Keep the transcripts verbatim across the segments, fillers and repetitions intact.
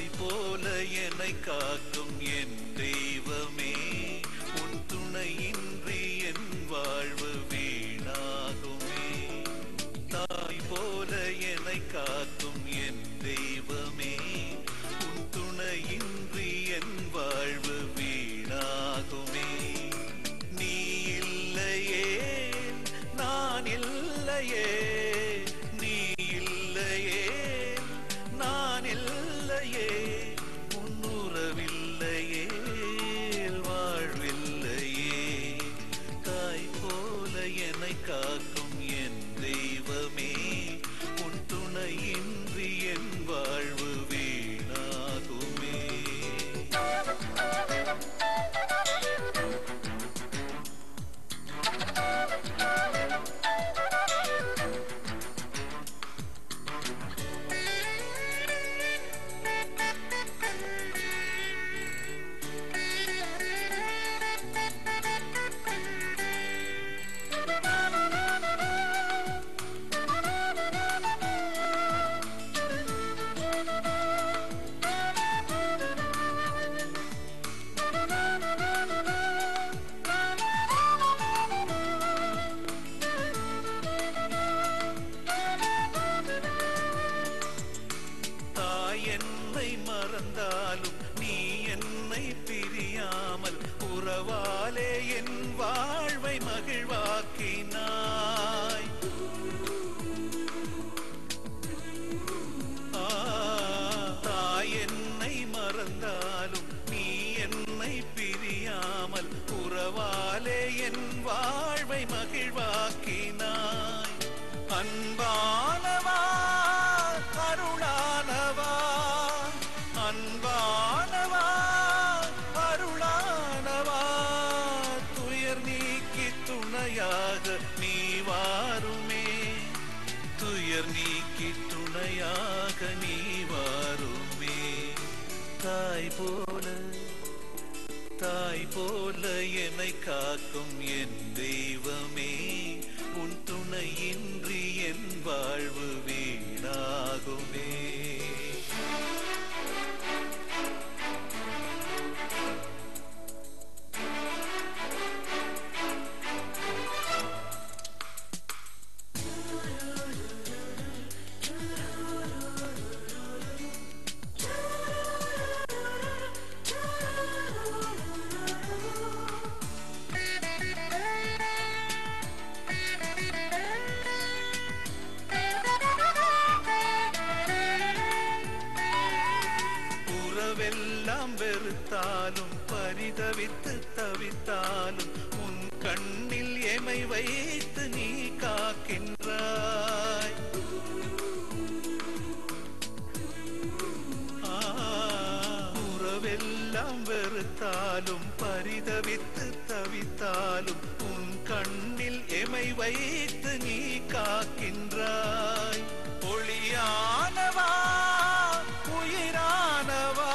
தாய் போல என்னை காக்கும் என் தெய்வமே, உன் துணையின்றி என் வாழ்வு வீணாகுமே. தாய் போல என்னை காக்கும் என் தெய்வமே, உன் துணையின்றி என் வாழ்வு வீணாகுமே. நீ இல்லையே நான் இல்லையே, நீ இல்லையே நான் இல்லையே, உன்னுறவில்லையே வாழ்வில்லையே. தாய் போல என்னை காக்கும் என் தெய்வமே, உன் துணையின்றி என் வாழ்வு வீணாகுமே. என்னை மறந்தாலும் நீ என்னை பிரியாமல் உறவாலே என் வாழ்வை மகிழ்வாக்கினாய். தாய் என்னை மறந்தாலும் நீ என்னை பிரியாமல் உறவாலே என் வாழ்வை மகிழ்வாக்கினாய். அன்பானவா அருளானவா, அன்பானவா அருளானவா, துயர் நீக்கி துணையாக நீ வாருமே, துயர் நீக்கி துணையாக நீ வாருமே. தாய் போல தாய் போல என்னை காக்கும் என் தெய்வமே, உன் துணையின்றி என் வாழ்வு வீணாகுமே. உறவெல்லாம் வெறுத்தாலும் பரிதவித்து தவித்தாலும் உன் கண்ணில் எமை வைத்து நீ காக்கின்றாய். உறவெல்லாம் வெறுத்தாலும் பரிதவித்து தவித்தாலும் உன் கண்ணில் எமை வைத்து நீ காக்கின்றாய். ஒளியானவா உயிரானவா,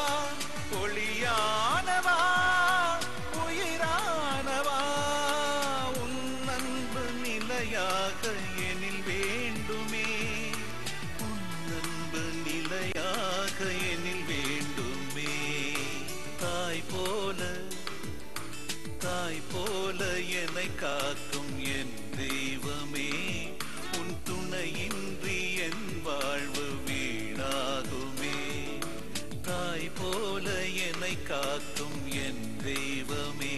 ஒளியானவா உயிரானவா, உன் அன்பு நிலையாக எனில் வேண்டுமே, உன் அன்பு நிலையாக எனில் வேண்டுமே. தாய் போல தாய் போல என்னை காக்கும் என் தெய்வமே, உன் துணையின்றி என் வாழ்வு வீணாகுமே. தாய் போல என்னை காக்கும் என் தெய்வமே,